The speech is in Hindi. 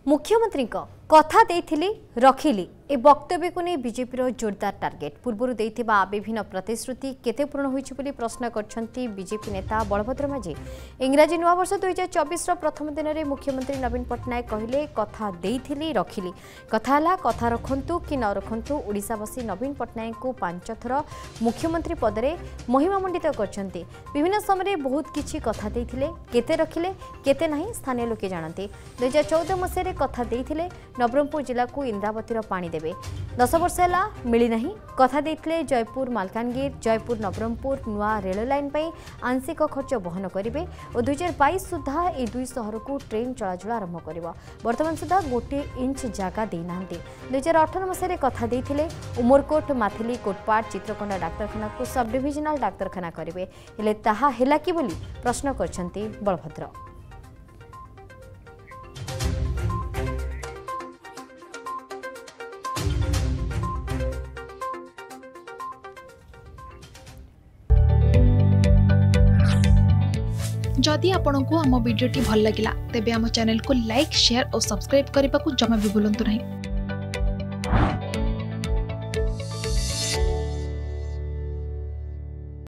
मुख्यमंत्री कथा देथिली रखिली ए वक्तव्य को नहीं बीजेपी जोरदार टार्गेट पूर्व देथिबा विभिन्न प्रतिश्रुति केते पूर्ण होइछि बोली प्रश्न करछंती बीजेपी नेता बलभद्र माझी। इंग्राजी नववर्ष 2024 प्रथम दिन में मुख्यमंत्री नवीन पट्टनायक कहले कथा देथिली रखिली कथा हला कथा रखंतु कि न रखंतु ओडिशावासी नवीन पट्टनायक को 5 थर मुख्यमंत्री पदरे महिमामंडित करछंती। विभिन्न समय बहुत किछि कथा देथिले केते रखिले केते नहीं स्थानीय लोके जानते। 2014 मसीह कथा देथिले नवरंगपुर जिला को इंद्रावतीर पानी देवे 10 वर्ष है मिली नहीं कथा देथिले जयपुर मालकानगिर जयपुर नवरंगपुर नुआ रेल लाइन पर आंशिक खर्च बहन करेंगे और 2022 सुधा ए दुई सहर को ट्रेन चलाचल आरंभ कर बर्तमान सुधा गोटे इंच जगह देना 2018 मसीह कथा देथिले उमरकोट माथिली कोटपाट चित्रकोंडा डाक्तरखाना को सब डिविजनल डाक्तरखाना करेंगे हेले ताहा हेला कि बोली प्रश्न करछंती बलभद्र। जदि आपंक आम भिडी भल लगा तेब आम चैनल को लाइक शेयर और सब्सक्राइब करने को जमा भी भूलु नहीं।